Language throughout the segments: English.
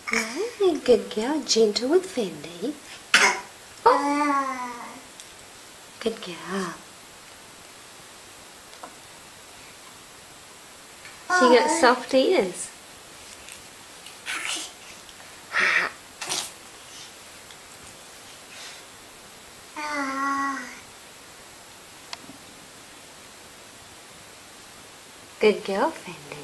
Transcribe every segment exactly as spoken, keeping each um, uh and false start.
Right, good girl. Gentle with Fendi. Oh. Good girl. She got soft ears. Good girl, Fendi.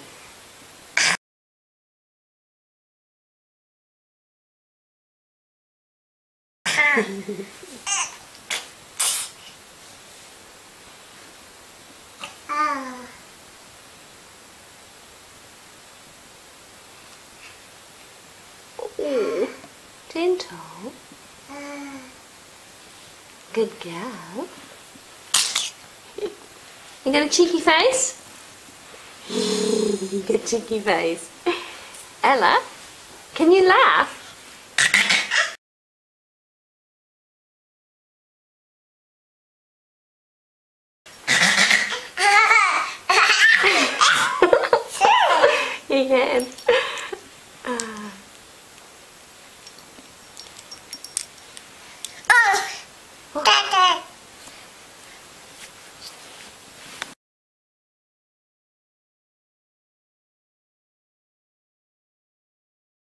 Ooh, gentle. Good girl. You got a cheeky face? Good cheeky face. Ella, can you laugh? You can.